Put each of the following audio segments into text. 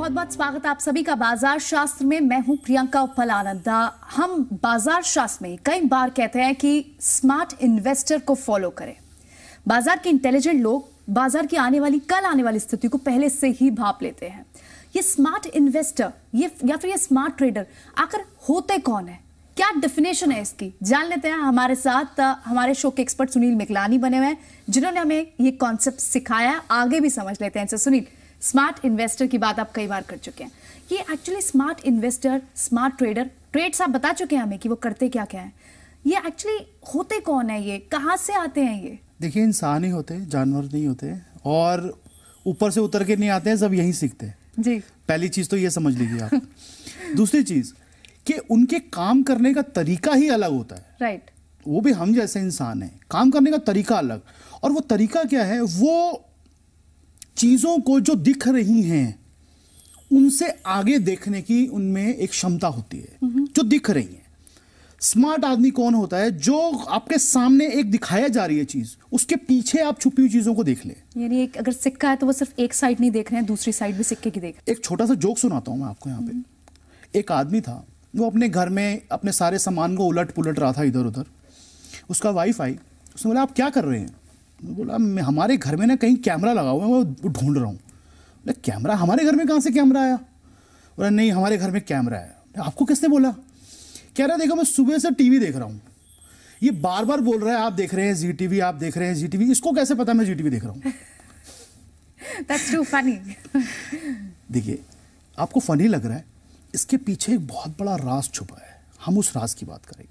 बहुत बहुत स्वागत है आप सभी का बाजार शास्त्र में। मैं हूं प्रियंका उप्पल आनंद। हम बाजार शास्त्र में कई बार कहते हैं कि स्मार्ट इन्वेस्टर को फॉलो करें। बाजार के इंटेलिजेंट लोग बाजार की कल आने वाली स्थिति को पहले से ही भाप लेते हैं। ये स्मार्ट इन्वेस्टर या फिर ये स्मार्ट ट्रेडर आखिर होते कौन है, क्या डेफिनेशन है इसकी, जान लेते हैं। हमारे साथ हमारे शो के एक्सपर्ट सुनील मिगलानी बने हुए हैं, जिन्होंने हमें ये कॉन्सेप्ट सिखाया। आगे भी समझ लेते हैं। सुनील, स्मार्ट इन्वेस्टर की बात आप कई बार कर चुके हैं। ये actually smart investor, smart trader, trades आप बता चुके हैं हमें कि वो करते क्या क्या है। ये एक्चुअली होते कौन है, ये कहाँ से आते हैं? ये देखिए, इंसान ही होते हैं, जानवर नहीं होते, और ऊपर से उतर के नहीं आते हैं, सब यहीं सीखते हैं जी। पहली चीज तो ये समझ लीजिए आप। दूसरी चीज कि उनके काम करने का तरीका ही अलग होता है। राइट। वो भी हम जैसे इंसान हैं, काम करने का तरीका अलग। और वो तरीका क्या है? वो चीजों को जो दिख रही हैं उनसे आगे देखने की उनमें एक क्षमता होती है जो दिख रही है। स्मार्ट आदमी कौन होता है? जो आपके सामने एक दिखाया जा रही है चीज, उसके पीछे आप छुपी हुई चीजों को देख ले। यानी एक अगर सिक्का है तो वो सिर्फ एक साइड नहीं देख रहे हैं, दूसरी साइड भी सिक्के की देख रहे हैं। एक छोटा सा जोक सुनाता हूं मैं आपको यहाँ पे। एक आदमी था, वो अपने घर में अपने सारे सामान को उलट पुलट रहा था इधर उधर। उसका वाइफ आई, उसने बोला आप क्या कर रहे हैं? बोला हमारे घर में ना कहीं कैमरा लगा हुआ है, मैं ढूंढ रहा हूँ। बोला कैमरा? हमारे घर में कहाँ से कैमरा आया? बोला नहीं, हमारे घर में कैमरा है। आपको किसने बोला? कह रहा देखो मैं सुबह से टीवी देख रहा हूँ, ये बार बार बोल रहा है आप देख रहे हैं जी टीवी, आप देख रहे हैं जी टीवी। इसको कैसे पता मैं जी टीवी देख रहा हूँ? That's too funny. देखिए, आपको फनी लग रहा है, इसके पीछे एक बहुत बड़ा राज छुपा है। हम उस राज की बात करेंगे।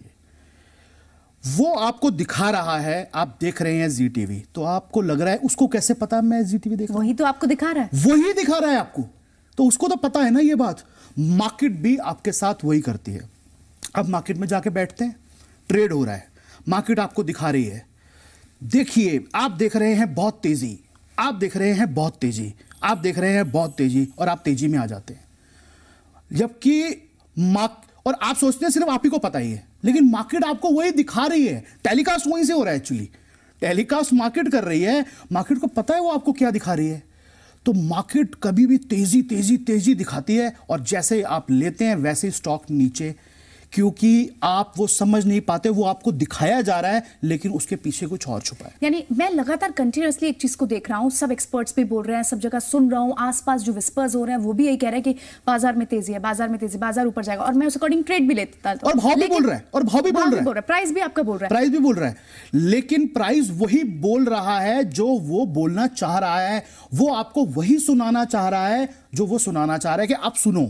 वो आपको दिखा रहा है, आप देख रहे हैं जी टीवी, तो आपको लग रहा है उसको कैसे पता मैं जी टीवी देख रहा हूं? वही तो आपको दिखा रहा है। वही दिखा रहा है आपको, तो उसको तो पता है ना ये बात। मार्केट भी आपके साथ वही करती है। अब मार्केट में जाके बैठते हैं, ट्रेड हो रहा है, मार्केट आपको दिखा रही है, देखिए आप देख रहे हैं बहुत तेजी, आप देख रहे हैं बहुत तेजी, आप देख रहे हैं बहुत तेजी, और आप तेजी में आ जाते हैं। जबकि और आप सोचते हैं सिर्फ आप ही को पता ही है, लेकिन मार्केट आपको वही दिखा रही है। टेलीकास्ट वहीं से हो रहा है। एक्चुअली टेलीकास्ट मार्केट कर रही है, मार्केट को पता है वो आपको क्या दिखा रही है। तो मार्केट कभी भी तेजी तेजी तेजी दिखाती है, और जैसे आप लेते हैं वैसे स्टॉक नीचे, क्योंकि आप वो समझ नहीं पाते, वो आपको दिखाया जा रहा है लेकिन उसके पीछे कुछ और छुपा है। यानी मैं लगातार कंटिन्यूअसली एक चीज को देख रहा हूं, सब एक्सपर्ट्स भी बोल रहे हैं, सब जगह सुन रहा हूं, आसपास जो विस्पर्स हो रहे हैं वो भी यही कह रहे हैं कि बाजार में तेजी है, बाजार में तेजी, बाजार ऊपर जाएगा, और मैं उस अकॉर्डिंग ट्रेड भी लेता था। और भाव भी बोल रहा है, और भाव भी बोल रहा है, प्राइस भी आपका बोल रहा है, प्राइस भी बोल रहा है, लेकिन प्राइस वही बोल रहा है जो वो बोलना चाह रहा है। वो आपको वही सुनाना चाह रहा है जो वो सुनाना चाह रहा है कि आप सुनो।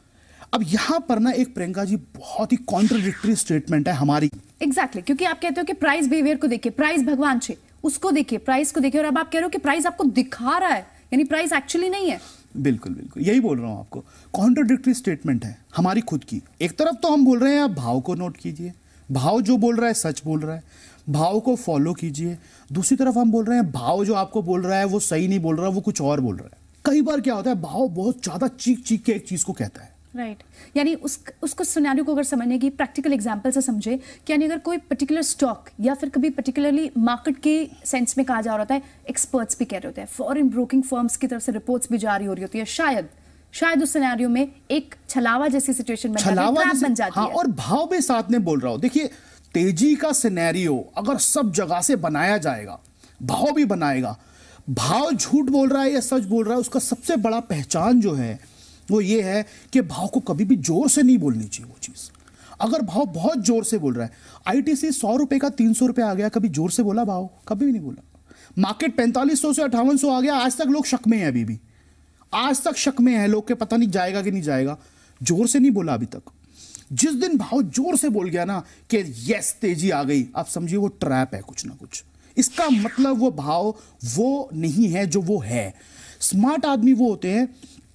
अब यहां पर ना एक प्रियंका जी बहुत ही कॉन्ट्रडिक्टरी स्टेटमेंट है हमारी। एग्जैक्टली, क्योंकि आप कहते हो कि प्राइस बिहेवियर को देखिए, प्राइस भगवान छे, उसको देखिए, प्राइस को देखिए, और अब आप कह रहे हो कि प्राइस आपको दिखा रहा है, यानी प्राइस एक्चुअली नहीं है। बिल्कुल बिल्कुल यही बोल रहा हूं आपको, कॉन्ट्रडिक्टरी स्टेटमेंट है हमारी खुद की। एक तरफ तो हम बोल रहे हैं आप भाव को नोट कीजिए, भाव जो बोल रहा है सच बोल रहा है, भाव को फॉलो कीजिए। दूसरी तरफ हम बोल रहे हैं भाव जो आपको बोल रहा है वो सही नहीं बोल रहा, वो कुछ और बोल रहा है। कई बार क्या होता है, भाव बहुत ज्यादा चीख चीख के एक चीज को कहता है। राइट यानी उसको सिनेरियो को अगर समझने की प्रैक्टिकल एग्जांपल से समझे कि यानी अगर कोई पर्टिकुलर स्टॉक या फिर कभी पर्टिकुलरली मार्केट के सेंस में कहा जा रहा होता है, एक्सपर्ट्स भी कह रहे होते हैं, फॉरेन ब्रोकिंग फर्म्स की तरफ से रिपोर्ट्स भी जारी हो रही होती है, शायद उस सिनेरियो में एक छलावा जैसी सिचुएशन बन जाती है। और भाव भी साथ में बोल रहा हो। देखिए, तेजी का सिनेरियो अगर सब जगह से बनाया जाएगा, भाव भी बनाएगा। भाव झूठ बोल रहा है या सच बोल रहा है, उसका सबसे बड़ा पहचान जो है वो ये है कि भाव को कभी भी जोर से नहीं बोलनी चाहिए वो चीज। अगर भाव बहुत जोर से बोल रहा है, आईटीसी 100 रुपए का 300 रुपए आ गया, कभी जोर से बोला भाव? कभी भी नहीं बोला। मार्केट 4500 से 5800 आ गया, आज तक लोग शक में हैं, अभी भी आज तक शक में है लोग के पता नहीं जाएगा कि नहीं जाएगा, जोर से नहीं बोला अभी तक। जिस दिन भाव जोर से बोल गया ना कि यस तेजी आ गई, आप समझिए वो ट्रैप है कुछ ना कुछ। इसका मतलब वो भाव वो नहीं है जो वो है। स्मार्ट आदमी वो होते हैं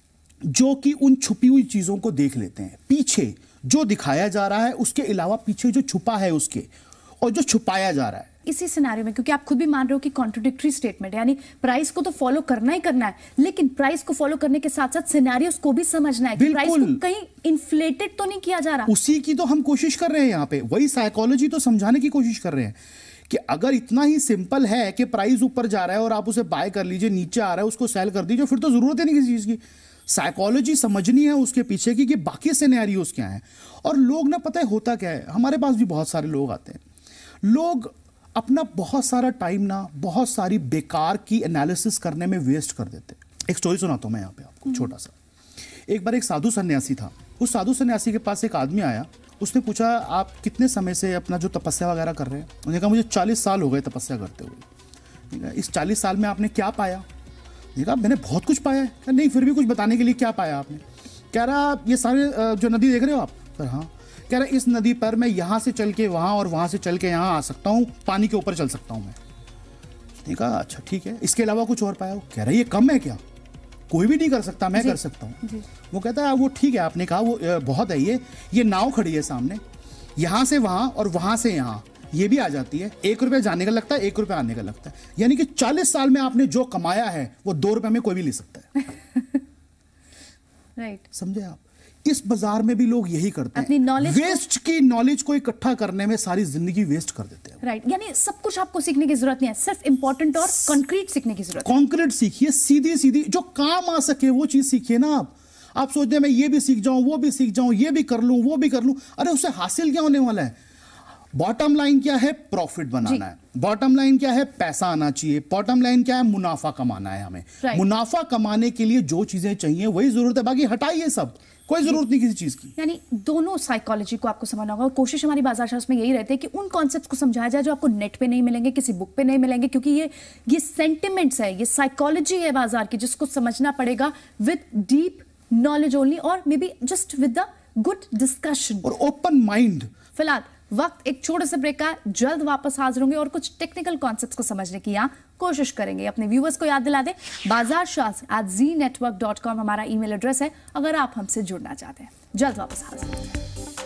जो कि उन छुपी हुई चीजों को देख लेते हैं, पीछे जो दिखाया जा रहा है उसके अलावा पीछे जो छुपा है उसके, और जो छुपाया जा रहा है। इसी सिनेरियो में, क्योंकि आप खुद भी मान रहे हो कि कॉन्ट्रडिक्टरी स्टेटमेंट है, यानी प्राइस को तो फॉलो करना ही करना है, लेकिन प्राइस को फॉलो करने के साथ साथ सिनेरियोस को भी समझना है कि प्राइस को कहीं इन्फ्लेटेड तो नहीं किया जा रहा। उसी की तो हम कोशिश कर रहे हैं यहाँ पे, वही साइकोलॉजी तो समझाने की कोशिश कर रहे हैं कि अगर इतना ही सिंपल है कि प्राइस ऊपर जा रहा है और आप उसे बाय कर लीजिए, नीचे आ रहा है उसको सेल कर दीजिए, फिर तो जरूरत ही नहीं किसी चीज की। साइकोलॉजी समझनी है उसके पीछे की कि बाकी सिनेरियोस क्या हैं। और लोग ना, पता है होता क्या है, हमारे पास भी बहुत सारे लोग आते हैं, लोग अपना बहुत सारा टाइम ना बहुत सारी बेकार की एनालिसिस करने में वेस्ट कर देते हैं। एक स्टोरी सुनाता हूं मैं यहाँ पे आपको छोटा सा। एक बार एक साधु सन्यासी था, उस साधु सन्यासी के पास एक आदमी आया, उसने पूछा आप कितने समय से अपना जो तपस्या वगैरह कर रहे हैं? उन्होंने कहा मुझे 40 साल हो गए तपस्या करते हुए। इस 40 साल में आपने क्या पाया? देखा मैंने बहुत कुछ पाया है। नहीं फिर भी कुछ बताने के लिए, क्या पाया आपने? कह रहा ये सारे जो नदी देख रहे हो आप, पर हाँ। कह रहा इस नदी पर मैं यहाँ से चल के वहाँ और वहाँ से चल के यहाँ आ सकता हूँ, पानी के ऊपर चल सकता हूँ मैं। उसने कहा अच्छा ठीक है, इसके अलावा कुछ और पाया? कह रहा ये कम है क्या, कोई भी नहीं कर सकता, मैं कर सकता हूँ। वो कहता है वो ठीक है, आपने कहा वो बहुत है, ये नाव खड़ी है सामने, यहाँ से वहाँ और वहाँ से यहाँ, ये भी आ जाती है, 1 रुपया जाने का लगता है, 1 रुपया आने का लगता है। यानी कि 40 साल में आपने जो कमाया है वो 2 रुपये में कोई भी ले सकता है। राइट, समझे आप? इस बाजार में भी लोग यही करते हैं, वेस्ट की नॉलेज को इकट्ठा करने में सारी जिंदगी वेस्ट कर देते हैं। राइट, यानी सब कुछ आपको सीखने की जरूरत नहीं है, सिर्फ इंपॉर्टेंट और कॉन्क्रीट सीखने की जरूरत है। कॉन्क्रीट सीखिए, सीधी सीधी जो काम आ सके वो चीज सीखिए ना। आप सोचते हैं मैं ये भी सीख जाऊं, वो भी सीख जाऊं, ये भी कर लूं, वो भी कर लूं, अरे उससे हासिल क्या होने वाला है? बॉटम लाइन क्या है? प्रॉफिट बनाना है। बॉटम लाइन क्या है? पैसा आना चाहिए। बॉटम लाइन क्या है? मुनाफा कमाना है हमें। मुनाफा कमाने के लिए जो चीजें चाहिए वही जरूरत है, बाकी हटाइए सब, कोई जरूरत नहीं किसी चीज की। यानी दोनों साइकोलॉजी को आपको समझना होगा, और कोशिश हमारी बाजार शास्त्र में यही रहती है कि उन कॉन्सेप्ट्स को समझाया जाए जो आपको नेट पे नहीं मिलेंगे, किसी बुक पे नहीं मिलेंगे, क्योंकि ये सेंटिमेंट्स है, ये साइकोलॉजी है बाजार की, जिसको समझना पड़ेगा विद डीप नॉलेज ओनली, और may be just with the good discussion और ओपन माइंड। फिलहाल वक्त एक छोटे से ब्रेक का, जल्द वापस हाजिर होंगे और कुछ टेक्निकल कॉन्सेप्ट्स को समझने की यहाँ कोशिश करेंगे। अपने व्यूअर्स को याद दिला दें, बाजार शास्त्र @znetwork.com हमारा ईमेल एड्रेस है अगर आप हमसे जुड़ना चाहते हैं। जल्द वापस हाजिर होंगे।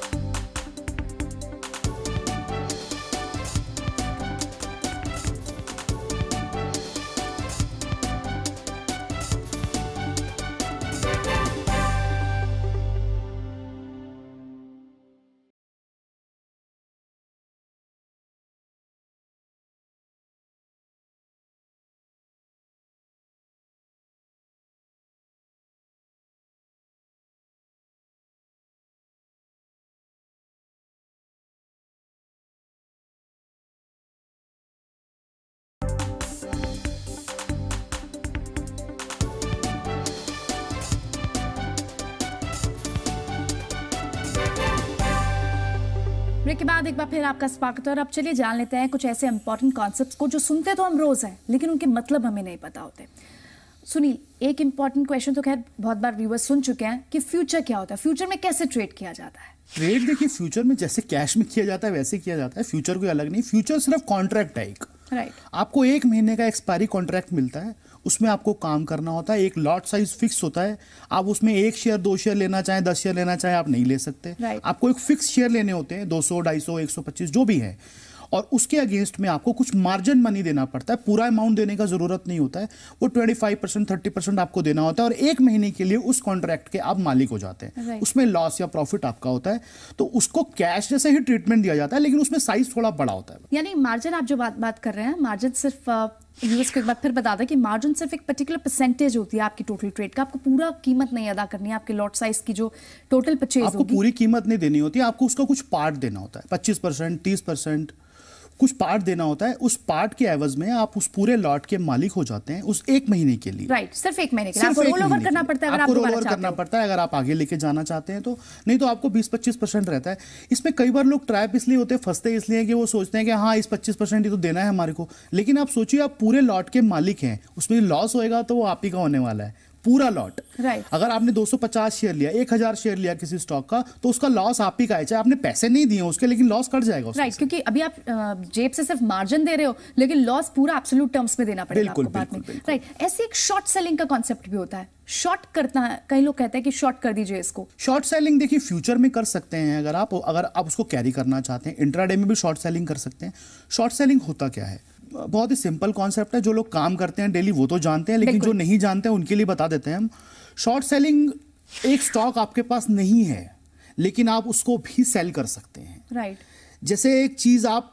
ब्रेक के बाद एक बार फिर आपका स्वागत है, और अब चलिए जान लेते हैं कुछ ऐसे इंपॉर्टेंट कॉन्सेप्ट्स को जो सुनते तो हम रोज हैं लेकिन उनके मतलब हमें नहीं पता होते। सुनील, एक इंपॉर्टेंट क्वेश्चन तो खैर बहुत बार व्यूअर्स सुन चुके हैं कि फ्यूचर क्या होता है, फ्यूचर में कैसे ट्रेड किया जाता है? ट्रेड देखिए, फ्यूचर में जैसे कैश में किया जाता है वैसे किया जाता है, फ्यूचर कोई अलग नहीं। फ्यूचर सिर्फ कॉन्ट्रैक्ट है एक। राइट, आपको 1 महीने का एक्सपायरी कॉन्ट्रैक्ट मिलता है, उसमें आपको काम करना होता है, एक लॉट साइज फिक्स होता है, आप उसमें 1 शेयर 2 शेयर लेना चाहें, 10 शेयर लेना चाहें आप नहीं ले सकते। आपको एक फिक्स शेयर लेने होते हैं, 200 250 125 जो भी है, और उसके अगेंस्ट में आपको कुछ मार्जिन मनी देना पड़ता है। पूरा अमाउंट देने का जरूरत नहीं होता है, वो 25% 30% आपको देना होता है, और 1 महीने के लिए उस कॉन्ट्रैक्ट के आप मालिक हो जाते हैं। उसमें लॉस या प्रॉफिट आपका होता है, तो उसको कैश जैसे ही ट्रीटमेंट दिया जाता है, लेकिन उसमें साइज थोड़ा बड़ा होता है। यानी मार्जिन आप जो बात कर रहे हैं, मार्जिन सिर्फ यूएस को एक बार फिर बता दें कि मार्जिन सिर्फ एक पर्टिकुलर परसेंटेज होती है आपकी टोटल ट्रेड का, आपको पूरा कीमत नहीं अदा करनी है। आपके लॉट साइज की जो टोटल परचेज आपको पूरी कीमत नहीं देनी होती है, आपको उसका कुछ पार्ट देना होता है, 25% 30% कुछ पार्ट देना होता है। उस पार्ट के एवज में आप उस पूरे लॉट के मालिक हो जाते हैं उस 1 महीने के लिए। राइट, सिर्फ 1 महीने के लिए आपको रोल ओवर करना पड़ता है, आपको रोल ओवर करना पड़ता है अगर आप आगे लेके जाना चाहते हैं तो, नहीं तो आपको 20-25% रहता है। इसमें कई बार लोग ट्रैप इसलिए होते हैं, फंसते इसलिए कि वो सोचते हैं कि हाँ इस 25% ही तो देना है हमारे को, लेकिन आप सोचिए आप पूरे लॉट के मालिक हैं, उसमें लॉस होएगा तो वो आप ही का होने वाला है, पूरा लॉट। अगर आपने 250 शेयर लिया, 1000 शेयर लिया किसी स्टॉक का, तो उसका लॉस आप ही का है, चाहे आपने पैसे नहीं दिए उसके, लेकिन लॉस कट जाएगा। राइट, क्योंकि अभी आप जेब से सिर्फ मार्जिन दे रहे हो, लेकिन लॉस पूरा एब्सोल्यूट टर्म्स में देना पड़ेगा आपको बाद में। राइट, ऐसे एक शॉर्ट सेलिंग का कॉन्सेप्ट भी होता है, शॉर्ट करना है, कई लोग कहते हैं कि शॉर्ट कर दीजिए इसको। शॉर्ट सेलिंग देखिए फ्यूचर में कर सकते हैं, अगर आप उसको कैरी करना चाहते हैं, इंट्राडे में भी शॉर्ट सेलिंग कर सकते हैं। शॉर्ट सेलिंग होता क्या है? बहुत ही सिंपल कॉन्सेप्ट है, जो लोग काम करते हैं डेली वो तो जानते हैं, लेकिन जो नहीं जानते हैं उनके लिए बता देते हैं हम। शॉर्ट सेलिंग, एक स्टॉक आपके पास नहीं है लेकिन आप उसको भी सेल कर सकते हैं। राइट, जैसे एक चीज आप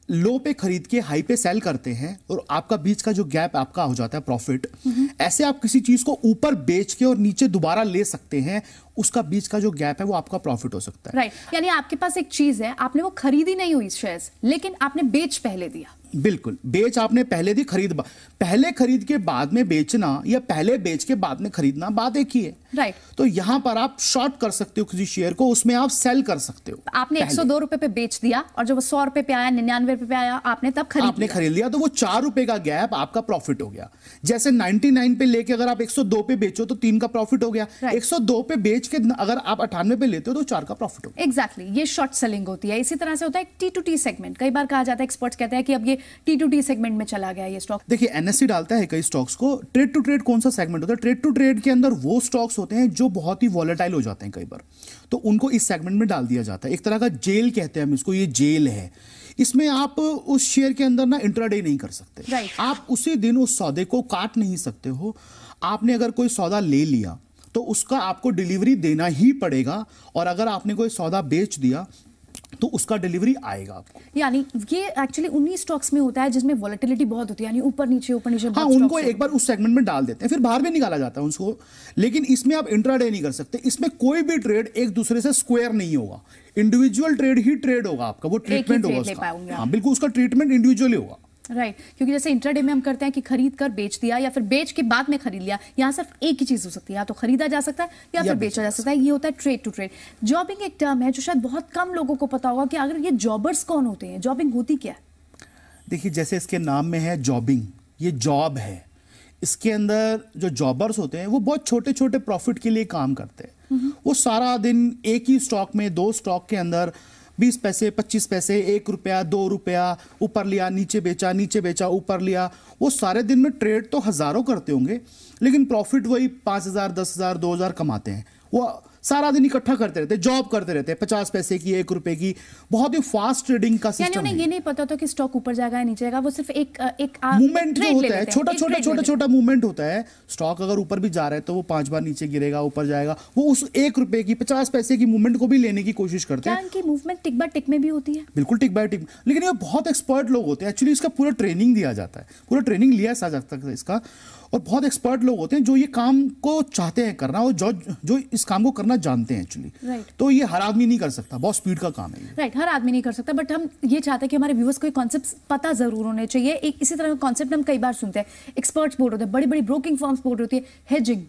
लो पे खरीद के हाई पे सेल करते हैं और आपका बीच का जो गैप आपका हो जाता है प्रॉफिट, ऐसे आप किसी चीज को ऊपर बेच के और नीचे दोबारा ले सकते हैं, उसका बीच का जो गैप है वो आपका प्रॉफिट हो सकता है। राइट, यानी आपके पास एक चीज है, आपने वो खरीदी नहीं हुई शेयर्स, लेकिन आपने बेच पहले दिया। बिल्कुल, बेच आपने पहले दी, पहले खरीद के बाद में बेचना या पहले बेच के बाद में खरीदना बात एक ही है। राइट, तो यहां पर आप शॉर्ट कर सकते हो किसी शेयर को, उसमें आप सेल कर सकते हो। आपने 102 रुपए पे बेच दिया और जब वो 100 रुपए पे आया, 99 रुपए पे आया, आपने तब खरीद लिया, तो वो 4 रुपए का गैप आपका प्रॉफिट हो गया। जैसे 99 पे लेके अगर आप 102 पे बेचो तो 3 का प्रॉफिट हो गया। 102 पे बेच के अगर आप 98 पे लेते हो तो 4 का प्रॉफिट हो गया। एग्जैक्टली, ये शॉर्ट सेलिंग होती है। इसी तरह से होता है T2T सेगमेंट। कई बार कहा जाता है, एक्सपर्ट्स कहते हैं कि अब ये T2T सेगमेंट में चला गया ये स्टॉक। देखिए, एनएससी डालता है कई स्टॉक्स को। ट्रेड टू ट्रेड कौन सा सेगमेंट होता है? ट्रेड टू ट्रेड के अंदर वो स्टॉक्स होते हैं जो बहुत ही वॉलेटाइल हो जाते हैं कई बार, तो उनको इस सेगमेंट में डाल दिया जाता है। एक तरह का जेल कहते हैं हम इसको, ये जेल है। इसमें आप उस शेयर के अंदर ना इंट्राडे नहीं कर सकते। Right. आप उसी दिन उस सौदे को काट नहीं सकते हो। आपने अगर कोई सौदा ले लिया तो उसका आपको डिलीवरी देना ही पड़ेगा, और अगर आपने कोई सौदा बेच दिया तो उसका डिलीवरी आएगा आपको। यानी ये एक्चुअली उन्हीं स्टॉक्स में होता है जिसमें वॉलेटिलिटी बहुत होती है, यानी ऊपर नीचे हाँ, उनको एक बार उस सेगमेंट में डाल देते हैं, फिर बाहर भी निकाला जाता है उसको। लेकिन इसमें आप इंट्राडे नहीं कर सकते। इसमें कोई भी ट्रेड एक दूसरे से स्क्वायर नहीं होगा, इंडिविजुअल ट्रेड ही ट्रेड होगा आपका, वो ट्रीटमेंट होगा उसका। हाँ बिल्कुल, उसका ट्रीटमेंट इंडिविजुअली होगा। राइट, क्योंकि जैसे इंट्राडे में हम करते हैं कि खरीद कर बेच दिया या फिर बेच के बाद में खरीद लिया, यहाँ सिर्फ एक ही चीज हो सकती है, या तो खरीदा जा सकता है या फिर बेचा जा सकता है। ये होता है ट्रेड टू ट्रेड। जॉबिंग एक टर्म है जो शायद बहुत कम लोगों को पता होगा कि अगर ये जॉबर्स कौन होते हैं, जॉबिंग होती क्या है? देखिए, जैसे इसके नाम में है जॉबिंग, ये जॉब है। इसके अंदर जो जॉबर्स होते हैं वो बहुत छोटे छोटे प्रॉफिट के लिए काम करते हैं। वो सारा दिन एक ही स्टॉक में, 2 स्टॉक के अंदर 20 पैसे, 25 पैसे, 1 रुपया, 2 रुपया, ऊपर लिया, नीचे बेचा, ऊपर लिया। वो सारे दिन में ट्रेड तो हजारों करते होंगे, लेकिन प्रॉफिट वही 5,000, 10,000, 2,000 कमाते हैं। वो सारा दिन इकट्ठा करते रहते हैं, जॉब करते रहते हैं, 50 पैसे की, 1 रुपए की। बहुत ही फास्ट ट्रेडिंग का सिस्टम है। उन्हें ये नहीं पता था कि स्टॉक ऊपर जाएगा या नीचे जाएगा, वो सिर्फ एक मूवमेंट जो होता है, छोटा मूवमेंट होता है। स्टॉक अगर ऊपर भी जा रहा है तो वो 5 बार नीचे गिरेगा, ऊपर जाएगा। वो उस 1 रुपए की, 50 पैसे की मूवमेंट को भी लेने की कोशिश करते हैं। क्या मूवमेंट टिक बाय टिक में भी होती है? बिल्कुल, टिक बाय टिक। लेकिन ये बहुत एक्सपर्ट लोग होते हैं। एक्चुअली इसका पूरा ट्रेनिंग दिया जाता है, पूरा ट्रेनिंग लिया जा सकता है इसका। और बहुत एक्सपर्ट लोग होते हैं जो ये काम को चाहते हैं करना, और जो इस काम को करना जानते हैं एक्चुअली। तो ये हर आदमी नहीं कर सकता, बहुत स्पीड का काम है। राइट, हर आदमी नहीं कर सकता, बट हम ये चाहते हैं कि हमारे व्यूअर्स को ये कॉन्सेप्ट्स पता जरूर होने चाहिए। एक इसी तरह का कॉन्सेप्ट हम कई बार सुनते हैं, एक्सपर्ट्स बोल रहे होते हैं, बड़ी बड़ी ब्रोकिंग फर्म्स बोल रही होती है, हेजिंग।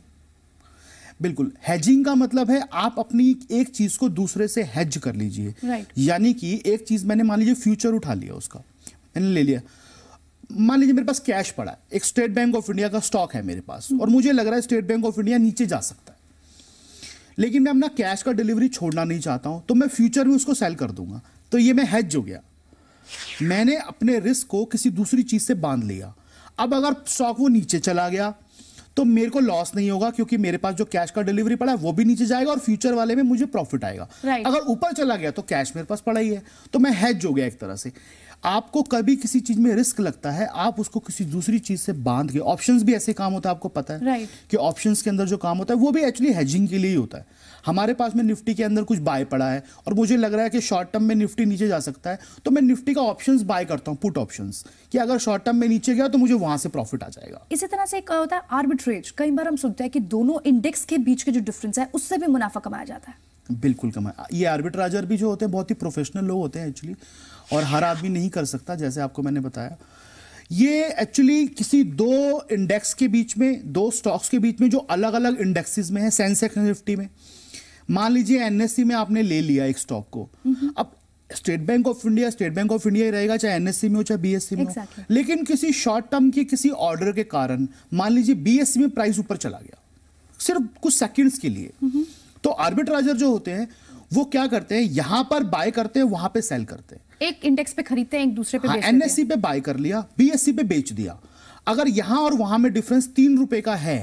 बिल्कुल, हेजिंग का मतलब है आप अपनी एक चीज को दूसरे से हेज कर लीजिए। यानी कि एक चीज मैंने, मान लीजिए फ्यूचर उठा लिया, उसका मैंने ले लिया। मान लीजिए मेरे पास कैश पड़ा है, एक स्टेट बैंक ऑफ इंडिया का स्टॉक है मेरे पास, और मुझे लग रहा है स्टेट बैंक ऑफ इंडिया नीचे जा सकता है, लेकिन मैं अपना कैश का डिलीवरी छोड़ना नहीं चाहता हूं, तो मैं फ्यूचर में उसको सेल कर दूंगा। तो ये मैं हेज हो गया, मैंने अपने रिस्क को किसी दूसरी चीज से बांध लिया। अब अगर स्टॉक वो नीचे चला गया तो मेरे को लॉस नहीं होगा, क्योंकि मेरे पास जो कैश का डिलीवरी पड़ा है वो भी नीचे जाएगा और फ्यूचर वाले में मुझे प्रॉफिट आएगा। अगर ऊपर चला गया तो कैश मेरे पास पड़ा ही है, तो मैं हेज हो गया एक तरह से। आपको कभी किसी चीज में रिस्क लगता है, आप उसको किसी दूसरी चीज से बांध के, ऑप्शंस भी ऐसे काम होता है, आपको पता है कि ऑप्शंस के अंदर जो काम होता है वो भी एक्चुअली हेजिंग के लिए ही होता है। हमारे पास में निफ्टी के अंदर कुछ बाय पड़ा है और मुझे लग रहा है कि शॉर्ट टर्म में निफ्टी नीचे जा सकता है, तो मैं निफ्टी का ऑप्शंस बाय करता हूं, पुट ऑप्शंस, कि अगर शॉर्ट टर्म में नीचे गया तो मुझे वहां से प्रॉफिट आ जाएगा। इसी तरह से एक होता है आर्बिट्रेज। कई बार हम सुनते हैं कि दोनों इंडेक्स के बीच के जो डिफरेंस है उससे भी मुनाफा कमाया जाता है। बिल्कुल कमाया। ये आर्बिट्राजर भी जो होते हैं बहुत ही प्रोफेशनल लोग होते हैं एक्चुअली, और हर आदमी नहीं कर सकता, जैसे आपको मैंने बताया। ये एक्चुअली किसी 2 इंडेक्स के बीच में, 2 स्टॉक्स के बीच में जो अलग अलग इंडेक्सेस में है, सेंसेक्स निफ्टी में, मान लीजिए एनएससी में आपने ले लिया एक स्टॉक को, अब स्टेट बैंक ऑफ इंडिया ही रहेगा, चाहे एनएससी में हो चाहे बीएससी में हो। लेकिन किसी शॉर्ट टर्म के किसी ऑर्डर के कारण मान लीजिए बीएससी में प्राइस ऊपर चला गया, सिर्फ कुछ सेकंड्स के लिए, तो आर्बिट्राजर जो होते हैं वो क्या करते हैं, यहां पर बाय करते हैं, वहां पे सेल करते हैं। एक इंडेक्स पे खरीदते हैं, एक दूसरे पे बेचते हैं। एनएससी पे बाय कर लिया, बीएससी पे बेच दिया। अगर यहां और वहां में डिफरेंस 3 रुपए का है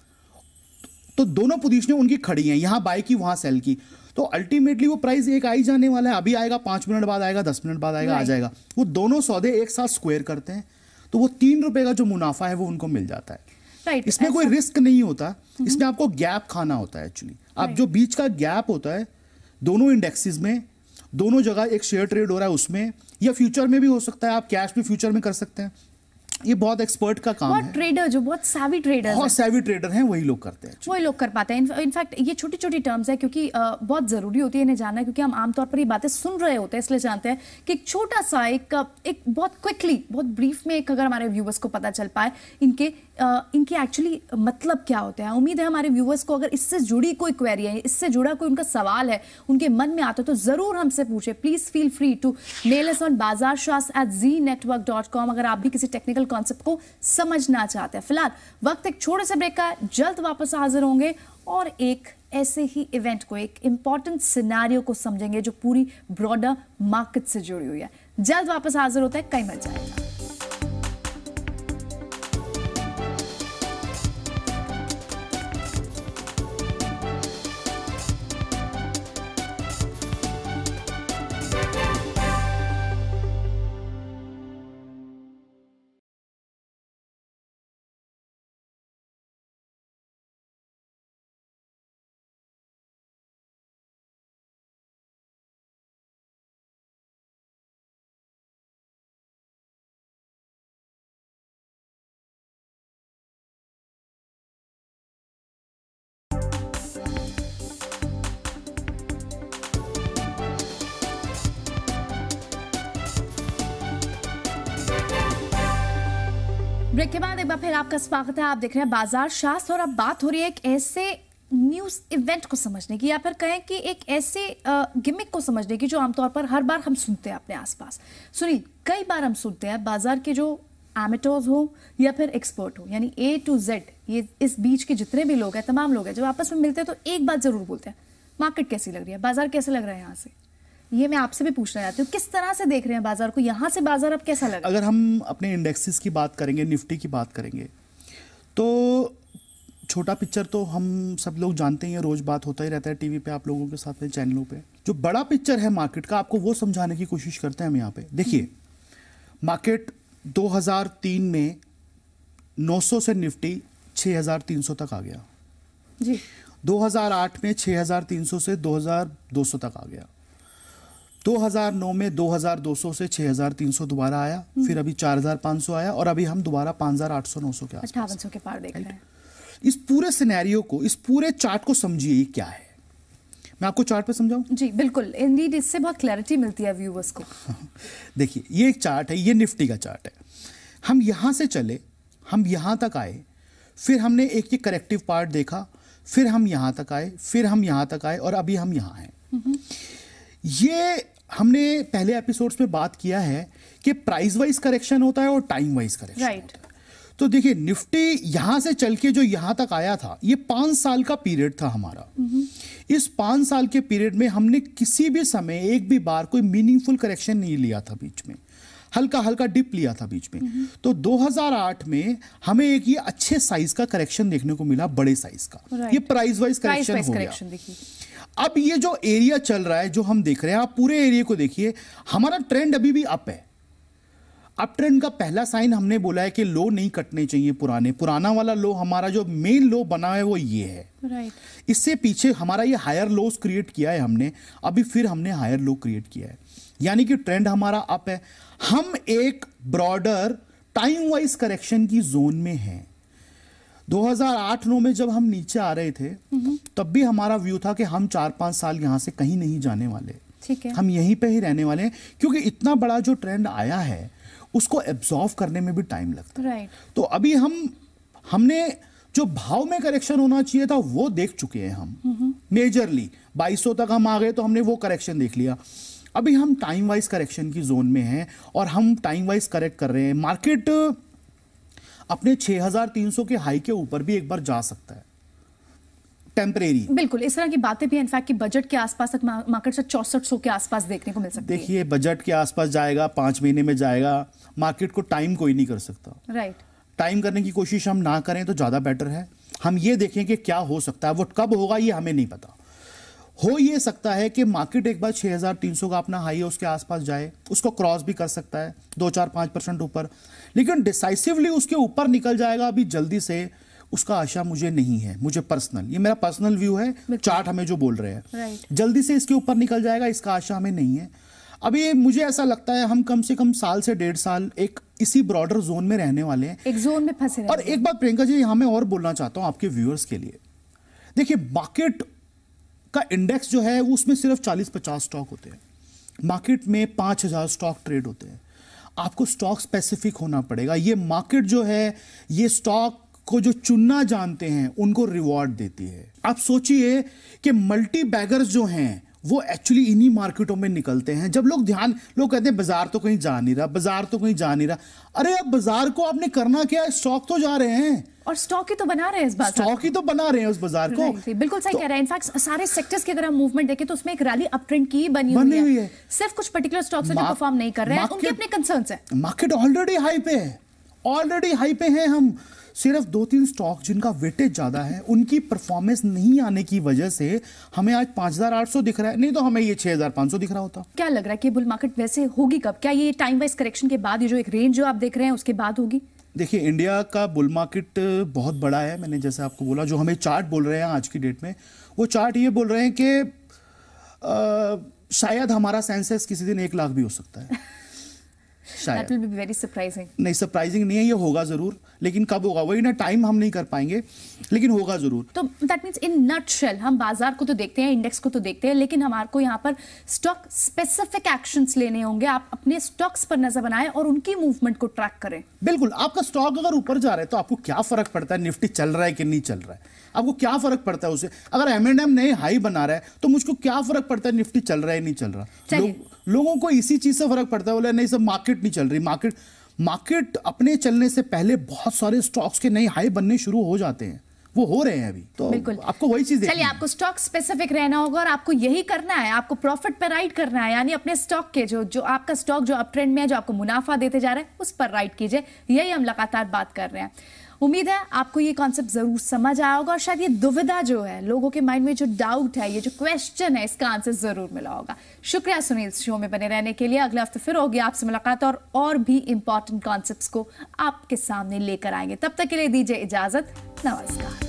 तो दोनों पोजीशनें उनकी खड़ी हैं, यहां बाय की वहां सेल की, तो अल्टीमेटली वो प्राइस एक आई जाने वाला है, अभी आएगा, 5 मिनट बाद आएगा, 10 मिनट बाद आएगा, आ जाएगा। वो दोनों सौदे एक साथ स्क्वायर करते हैं, तो वो 3 रुपए का जो मुनाफा है वो उनको मिल जाता है। इसमें कोई रिस्क नहीं होता, इसमें आपको गैप खाना होता है एक्चुअली। अब जो बीच का गैप होता है दोनों इंडेक्सेस में, दोनों जगह एक शेयर ट्रेड हो रहा है उसमें, या फ्यूचर में भी हो सकता है, आप कैश भी फ्यूचर में कर सकते हैं। ये बहुत एक्सपर्ट का काम है। ट्रेडर जो बहुत सैवी ट्रेडर बहुत सैवी ट्रेडर हैं वही लोग करते हैं, वही लोग कर पाते हैं। इनफैक्ट ये छोटी छोटी टर्म्स है क्योंकि बहुत जरूरी होती है इन्हें जानना, क्योंकि हम आमतौर पर ये बातें सुन रहे होते हैं, इसलिए जानते हैं कि एक छोटा सा एक बहुत क्विकली, बहुत ब्रीफ में एक अगर हमारे व्यूवर्स को पता चल पाए इनके एक्चुअली मतलब क्या होते हैं। उम्मीद है हमारे व्यूवर्स को अगर इससे जुड़ी कोई क्वेरी है, इससे जुड़ा कोई उनका सवाल है, उनके मन में आता तो जरूर हमसे पूछे। Please feel free to mail us on bazaarshastra@zenetwork.com अगर आप भी किसी टेक्निकल कॉन्सेप्ट को समझना चाहते हैं। फिलहाल वक्त एक छोटे से ब्रेक का है, जल्द वापस हाजिर होंगे और एक ऐसे ही इवेंट को, एक इंपॉर्टेंट सिनेरियो को समझेंगे जो पूरी ब्रॉडर मार्केट से जुड़ी हुई है। जल्द वापस हाजिर होता है, कहीं मत जाएगा। ब्रेक के बाद एक बार फिर आपका स्वागत है। आप देख रहे हैं बाजार शास्त्र और अब बात हो रही है एक ऐसे न्यूज इवेंट को समझने की, या फिर कहें कि एक ऐसे गिमिक को समझने की जो आमतौर पर हर बार हम सुनते हैं अपने आसपास। सुनील, कई बार हम सुनते हैं बाजार के जो एमेटर्स हो या फिर एक्सपर्ट हो, यानी A to Z, ये इस बीच के जितने भी लोग हैं, तमाम लोग हैं, जब आपस में मिलते हैं तो एक बात जरूर बोलते हैं, मार्केट कैसी लग रही है, बाजार कैसे लग रहा है यहाँ से। ये मैं आपसे भी पूछना चाहती हूँ, किस तरह से देख रहे हैं बाजार को, यहाँ से बाजार अब कैसा लगा? अगर हम अपने इंडेक्सेस की बात करेंगे, निफ्टी की बात करेंगे, तो छोटा पिक्चर तो हम सब लोग जानते हैं, रोज बात होता ही रहता है टीवी पे, आप लोगों के साथ में चैनलों पे। जो बड़ा पिक्चर है मार्केट का, आपको वो समझाने की कोशिश करते हैं हम यहाँ पे। देखिए, मार्केट 2003 में 900 से निफ्टी 6300 तक आ गया जी। 2008 में 6300 से 2200 तक आ गया। 2009 में 2200 से 6300 दोबारा आया, फिर अभी 4500 आया और अभी हम दोबारा 5800-900 के आसपास 5800 के पार देख रहे हैं। इस पूरे सिनेरियो को, इस पूरे चार्ट को समझिए क्या है। मैं आपको चार्ट पे समझाऊं? जी बिल्कुल, इंडीड इससे बहुत क्लैरिटी मिलती है व्यूअर्स को। देखिए, ये एक चार्ट है, ये निफ्टी का चार्ट है। हम यहां से चले, हम यहां तक आए, फिर हमने एक ये करेक्टिव पार्ट देखा, फिर हम यहां तक आए, फिर हम यहां तक आए और अभी हम यहां हैं। ये हमने पहले एपिसोड्स में बात किया है कि प्राइस वाइज करेक्शन होता है और टाइम वाइज करेक्शन होता है। तो देखिए, निफ्टी यहां से चल के जो यहां तक आया था, ये 5 साल का पीरियड था हमारा। इस 5 साल के पीरियड में हमने किसी भी समय एक भी बार कोई मीनिंगफुल करेक्शन नहीं लिया था, बीच में हल्का हल्का डिप लिया था बीच में। तो 2008 में हमें एक ये अच्छे साइज का करेक्शन देखने को मिला, बड़े साइज का। ये प्राइस वाइज करेक्शन हो गया। अब ये जो एरिया चल रहा है, जो हम देख रहे हैं, आप पूरे एरिया को देखिए, हमारा ट्रेंड अभी भी अप है। अप ट्रेंड का पहला साइन हमने बोला है कि लो नहीं कटने चाहिए, पुराना वाला लो, हमारा जो मेन लो बना है वो ये है। इससे पीछे हमारा ये हायर लोस क्रिएट किया है हमने, अभी फिर हमने हायर लो क्रिएट किया है, यानी कि ट्रेंड हमारा अप है। हम एक ब्रॉडर टाइम वाइज करेक्शन की जोन में हैं। 2008-9 में जब हम नीचे आ रहे थे, तब भी हमारा व्यू था कि हम 4-5 साल यहां से कहीं नहीं जाने वाले, ठीक है, हम यहीं पे ही रहने वाले हैं, क्योंकि इतना बड़ा जो ट्रेंड आया है उसको एब्जॉर्व करने में भी टाइम लगता है। तो अभी हमने जो भाव में करेक्शन होना चाहिए था वो देख चुके हैं हम। मेजरली 2200 तक हम आ गए, तो हमने वो करेक्शन देख लिया। अभी हम टाइम वाइज करेक्शन की जोन में हैं और हम टाइम वाइज करेक्ट कर रहे हैं। मार्केट अपने 6300 के हाई के ऊपर भी एक बार जा सकता है, टेम्परेरी। बिल्कुल, इस तरह की बातें भी इनफैक्ट कि बजट के आसपास तक मार्केट से 6400 के आसपास देखने को मिल सकती है। देखिए, बजट के आसपास जाएगा, 5 महीने में जाएगा। मार्केट को टाइम कोई नहीं कर सकता। राइट। टाइम करने की कोशिश हम ना करें तो ज्यादा बेटर है। हम ये देखें कि क्या हो सकता है, वो कब होगा ये हमें नहीं पता। हो ये सकता है कि मार्केट एक बार 6300 का अपना हाई है उसके आसपास जाए, उसको क्रॉस भी कर सकता है 2-4-5% ऊपर, लेकिन डिसाइसिवली उसके ऊपर निकल जाएगा अभी जल्दी से, उसका आशा मुझे नहीं है, मुझे पर्सनल, ये मेरा पर्सनल व्यू है। चार्ट हमें जो बोल रहे हैं जल्दी से इसके ऊपर निकल जाएगा, इसका आशा हमें नहीं है। अभी मुझे ऐसा लगता है हम कम से कम साल से 1.5 साल एक इसी ब्रॉडर जोन में रहने वाले हैं, एक जोन में फंसे हैं। और एक बात प्रियंका जी यहाँ मैं और बोलना चाहता हूँ आपके व्यूअर्स के लिए, देखिए मार्केट का इंडेक्स जो है वो उसमें सिर्फ 40-50 स्टॉक होते हैं, मार्केट में 5000 स्टॉक ट्रेड होते हैं। आपको स्टॉक स्पेसिफिक होना पड़ेगा। ये मार्केट जो है ये स्टॉक को जो चुनना जानते हैं उनको रिवॉर्ड देती है। आप सोचिए कि मल्टी बैगर्स जो हैं वो एक्चुअली इन्हीं मार्केटों में निकलते हैं। जब लोग कहते हैं बाजार तो कहीं जा नहीं रहा, बाजार तो कहीं जा नहीं रहा। अरे अब बाजार को आपने करना क्या है, स्टॉक तो जा रहे हैं और स्टॉक ही तो बना रहे हैं इस बाजार, स्टॉक ही तो बना रहे हैं उस बाजार को। बिल्कुल सही कह रहे हैं। इनफैक्ट सारे सेक्टर्स की अगर हम मूवमेंट देखें तो उसमें एक रैली अप ट्रेंड की बनी हुई है। सिर्फ कुछ पर्टिकुलर स्टॉक्स जो परफॉर्म नहीं कर रहे हैं उनके अपने कंसर्न्स हैं। मार्केट ऑलरेडी हाई पे है, ऑलरेडी हाई पे हैं हम। सिर्फ 2-3 स्टॉक जिनका वेटेज ज्यादा है उनकी परफॉर्मेंस नहीं आने की वजह से हमें आज 5800 दिख रहा है, नहीं तो हमें ये 6500 दिख रहा होता। क्या लग रहा है कि बुल मार्केट वैसे होगी कब? क्या ये टाइम वाइज करेक्शन के बाद, ये जो एक रेंज जो आप देख रहे हैं उसके बाद होगी? देखिए इंडिया का बुल मार्केट बहुत बड़ा है। मैंने जैसे आपको बोला, जो हमें चार्ट बोल रहे हैं आज की डेट में, वो चार्ट ये बोल रहे हैं कि शायद हमारा सेंसेक्स किसी दिन 1 लाख भी हो सकता है। That will be very surprising. नहीं, सरप्राइजिंग नहीं है, ये होगा जरूर, लेकिन कब होगा वही ना, टाइम हम नहीं कर पाएंगे, लेकिन होगा जरूर। तो दैट मींस इन नटशेल हम बाजार को तो देखते हैं, इंडेक्स को तो देखते हैं, लेकिन हमारे को यहाँ पर स्टॉक स्पेसिफिक एक्शंस लेने होंगे। आप अपने स्टॉक्स पर नजर बनाएं और उनकी मूवमेंट को ट्रैक करें। बिल्कुल, आपका स्टॉक अगर ऊपर जा रहा है तो आपको क्या फर्क पड़ता है निफ्टी चल रहा है कि नहीं चल रहा है, आपको क्या फर्क पड़ता है उसे। अगर M&M नए हाई बना रहा है तो मुझको क्या फर्क पड़ता है निफ्टी चल रहा है नहीं चल रहा। लोगों को इसी चीज से फर्क पड़ता है, बोले नहीं सब मार्केट नहीं चल रही। मार्केट अपने चलने से पहले बहुत सारे स्टॉक्स के नए हाई बनने शुरू हो जाते हैं, वो हो रहे हैं अभी। तो बिल्कुल आपको वही चीज, चलिए आपको स्टॉक स्पेसिफिक रहना होगा और आपको यही करना है, आपको प्रॉफिट पे राइड करना है, यानी अपने स्टॉक के जो आपका स्टॉक जो अप ट्रेंड में है, जो आपको मुनाफा देते जा रहा है, उस पर राइड कीजिए। यही हम लगातार बात कर रहे हैं। उम्मीद है आपको ये कॉन्सेप्ट जरूर समझ आया होगा और शायद ये दुविधा जो है लोगों के माइंड में, जो डाउट है, ये जो क्वेश्चन है, इसका आंसर जरूर मिला होगा। शुक्रिया सुनील, शो में बने रहने के लिए। अगले हफ्ते फिर होगी आपसे मुलाकात और भी इंपॉर्टेंट कॉन्सेप्ट्स को आपके सामने लेकर आएंगे। तब तक के लिए दीजिए इजाजत, नमस्कार।